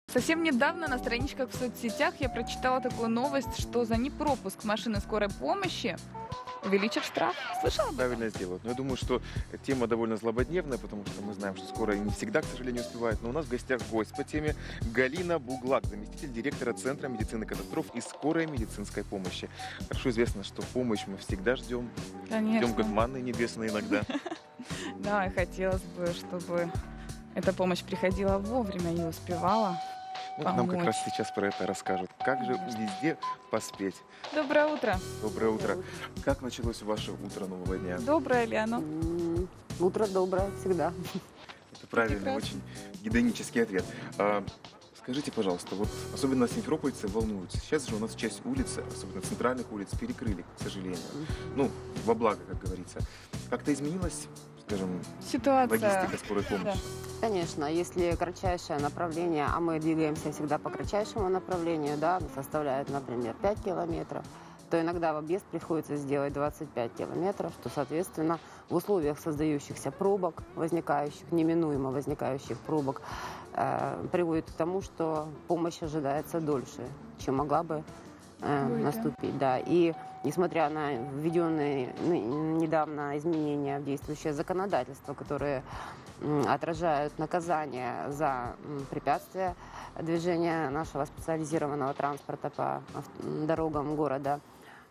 Совсем недавно на страничках в соцсетях я прочитала такую новость, что за непропуск машины скорой помощи увеличат штраф. Слышала об этом? Правильно сделают. Но я думаю, что тема довольно злободневная, потому что мы знаем, что скорая не всегда, к сожалению, успевает. Но у нас в гостях гость по теме Галина Буглак, заместитель директора Центра медицины катастроф и скорой медицинской помощи. Хорошо известно, что помощь мы всегда ждем. Конечно. Ждем как манны небесные иногда. Да, и хотелось бы, чтобы эта помощь приходила вовремя и успевала Нам как помочь. раз сейчас про это расскажут. Как же Конечно. везде поспеть? Доброе утро. Доброе утро. Как началось ваше утро нового дня? Доброе ли оно? Утро доброе всегда. Это правильный, Прекрасно. очень гедонический ответ. Скажите, пожалуйста, вот особенно симферопольцы волнуются. Сейчас же у нас часть улиц, особенно центральных улиц, перекрыли, к сожалению. Ну, во благо, как говорится. Как-то изменилась, скажем, Ситуация. логистика скорой помощи? Конечно, если кратчайшее направление, а мы двигаемся всегда по кратчайшему направлению, да, составляет, например, 5 километров, то иногда в объезд приходится сделать 25 километров, что, соответственно, в условиях создающихся пробок, возникающих, неминуемо возникающих пробок, приводит к тому, что помощь ожидается дольше, чем могла бы наступить. Да. И несмотря на введенные недавно изменения в действующее законодательство, которые отражают наказание за препятствие движения нашего специализированного транспорта по дорогам города,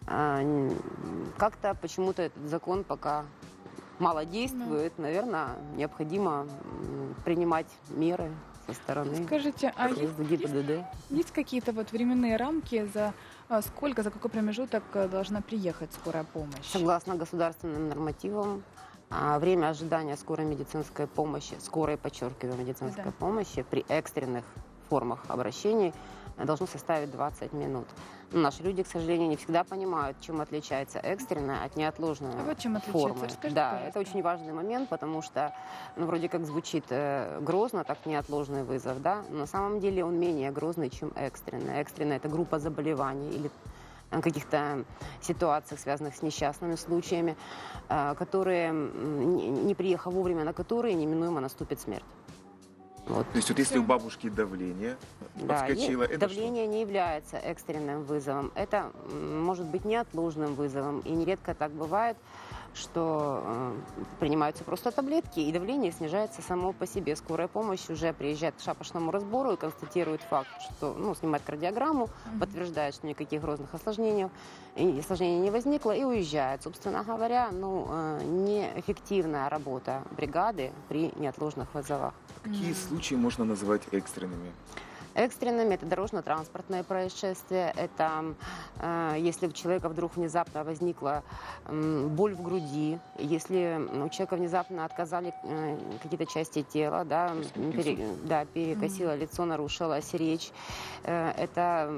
как-то почему-то этот закон пока мало действует. Наверное, необходимо принимать меры со стороны Скажите, а ГИБДД. есть какие-то вот временные рамки, за сколько, за какой промежуток должна приехать скорая помощь? Согласно государственным нормативам, время ожидания скорой медицинской помощи, подчеркиваю, медицинской помощи при экстренных формах обращений должно составить 20 минут. Но наши люди, к сожалению, не всегда понимают, чем отличается экстренная от неотложной А вот чем отличается? формы. Расскажите, Да, пожалуйста. это очень важный момент, потому что вроде как звучит грозно, так неотложный вызов, да, но на самом деле он менее грозный, чем экстренная. Экстренная – это группа заболеваний или каких-то ситуациях, связанных с несчастными случаями, которые, не приехав вовремя, на которые неминуемо наступит смерть. Вот. То есть вот если у бабушки давление Да, подскочило, это давление не является экстренным вызовом. Это может быть неотложным вызовом. И нередко так бывает, что принимаются просто таблетки, и давление снижается само по себе. Скорая помощь уже приезжает к шапошному разбору и констатирует факт, что снимает кардиограмму, подтверждает, что никаких грозных осложнений не возникло, и уезжает. Собственно говоря, неэффективная работа бригады при неотложных вызовах. Какие случаи можно назвать экстренными? Экстренными – это дорожно-транспортное происшествие, это если у человека вдруг внезапно возникла боль в груди, если у человека внезапно отказали какие-то части тела, да, перекосило лицо, нарушилась речь, это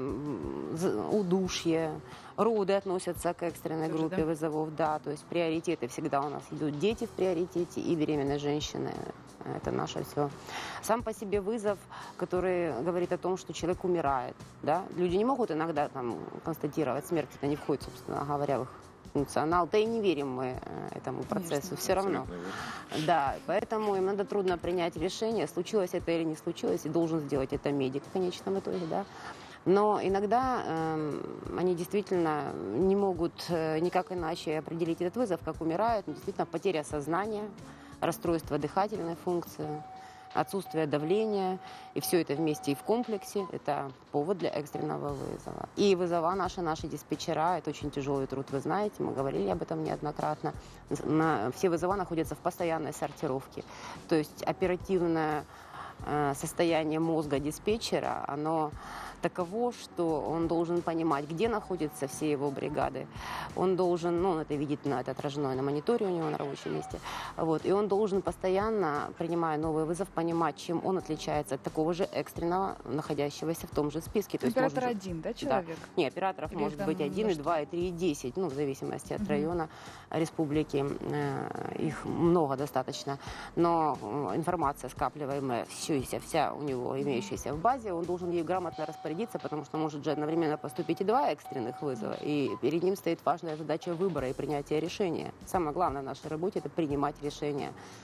удушье. Роды относятся к экстренной Тоже, группе да? вызовов, да, то есть приоритеты всегда у нас идут дети в приоритете и беременные женщины. Это наше все. Сам по себе вызов, который говорит о том, что человек умирает, да. Люди не могут иногда констатировать смерть, это не входит, собственно говоря, в их функционал. Да и не верим мы этому процессу, Конечно. все равно. Да, поэтому им надо трудно принять решение, случилось это или не случилось, и должен сделать это медик в конечном итоге, да. Но иногда они действительно не могут никак иначе определить этот вызов, как умирают. Действительно, потеря сознания, расстройство дыхательной функции, отсутствие давления. И все это вместе и в комплексе – это повод для экстренного вызова. И вызова наши диспетчера – это очень тяжелый труд, вы знаете, мы говорили об этом неоднократно. Все вызова находятся в постоянной сортировке. То есть оперативное состояние мозга диспетчера, оно таково, что он должен понимать, где находятся все его бригады. Он должен, он это видит, это отражено на мониторе у него на рабочем месте. Вот, и он должен постоянно, принимая новый вызов, понимать, чем он отличается от такого же экстренного, находящегося в том же списке. То есть Оператор может- один, да, человек? Да. Не, операторов Или может там быть 1, на и 2, и 3, и 10, в зависимости от района, республики. Их много достаточно. Но информация, скапливаемая, вся у него имеющаяся в базе, он должен ей грамотно распорядиться, потому что может же одновременно поступить и 2 экстренных вызова. И перед ним стоит важная задача выбора и принятия решения. Самое главное в нашей работе – это принимать решения. В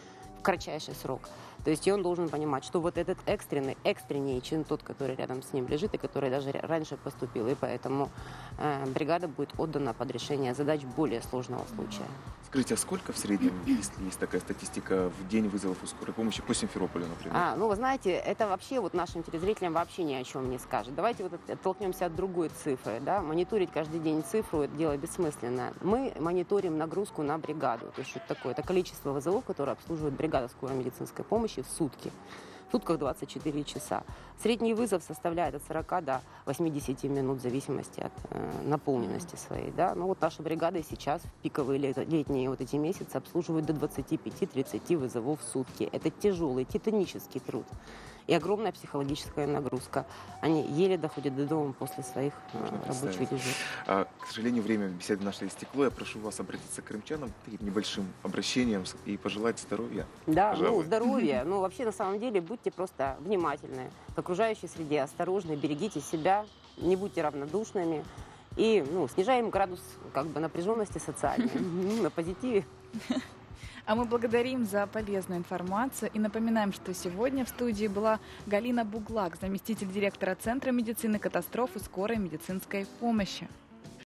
кратчайший срок. То есть и он должен понимать, что вот этот экстреннее, чем тот, который рядом с ним лежит и который даже раньше поступил. И поэтому бригада будет отдана под решение задач более сложного случая. Скажите, а сколько в среднем, если есть такая статистика, в день вызовов у скорой помощи по Симферополю, например? Ну, вы знаете, это вообще вот нашим телезрителям вообще ни о чем не скажет. Давайте вот оттолкнемся от другой цифры. Да? Мониторить каждый день цифру – это дело бессмысленно. Мы мониторим нагрузку на бригаду. То есть что это такое? Это количество вызовов, которые обслуживает бригада скорой медицинской помощи в сутки. В сутках 24 часа. Средний вызов составляет от 40 до 80 минут в зависимости от наполненности своей. Да? Ну вот наша бригада сейчас в пиковые летние вот эти месяцы обслуживает до 25-30 вызовов в сутки. Это тяжелый, титанический труд и огромная психологическая нагрузка. Они еле доходят до дома после своих рабочих дежурств. К сожалению, время беседы нашей истекло. Я прошу вас обратиться к крымчанам таким небольшим обращением и пожелать здоровья. Да, Пожалуй. здоровья. Ну, вообще, на самом деле, будьте просто внимательны к окружающей среде, осторожны, берегите себя, не будьте равнодушными и снижаем градус напряженности социальной на позитиве. А мы благодарим за полезную информацию и напоминаем, что сегодня в студии была Галина Буглак, заместитель директора Центра медицины катастроф и скорой медицинской помощи.